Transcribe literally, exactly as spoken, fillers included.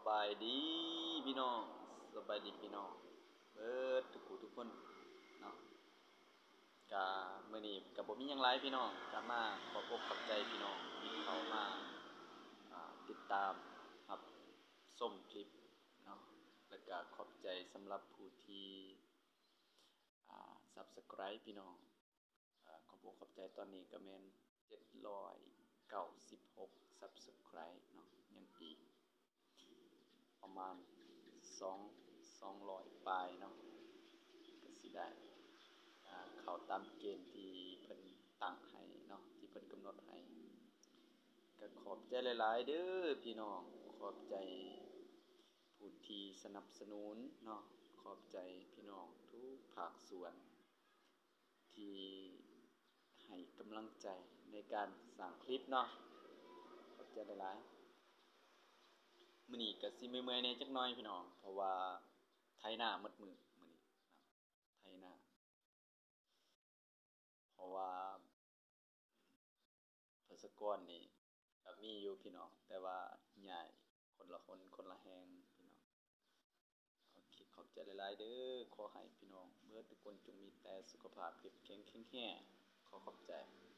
บายดีพี่น้องสบายดีพี่น้องเบิดทุกผู้ทุกคนเนาะกะมื้อนี้กะบ่มีหยังหลายพี่น้องกะมาขอบอกขอบใจพี่น้องที่เข้ามาอ่าติดตามรับชมคลิปเนาะแล้วก็ขอบใจสำหรับผู้ที่อ่า Subscribe พี่น้องอ่าขอบอกขอบใจตอนนี้ก็แม่นเจ็ดร้อยเก้าสิบหก Subscribe เนาะยังอีกประมาณสอง สองร้อยปลายเนาะก็สิได้อ่าเข้าตามเกณฑ์ที่เพิ่นตั้งให้เนาะที่เพิ่นกำหนดให้ก็ขอบใจหลายๆเด้อพี่น้องขอบใจผู้ที่สนับสนุนเนาะขอบใจพี่น้องทุกภาคส่วนที่ให้กำลังใจในการสร้างคลิปเนาะขอบใจหลายๆมื้อนี้ก็สิเมื่อยๆแหน่จักหน่อยพี่น้องเพราะว่าไถนาหมดมื้อมื้อนี้นะไถนาเพราะว่าทศกรนี่ก็มีอยู่พี่น้องแต่ว่าย้ายคนละคนคนละแห่งพี่น้องโอเคขอบใจหลายๆเด้อขอให้พี่น้องเบิดทุกคนจงมีแต่สุขภาพเข้มแข็งแข็งแรงขอขอบใจ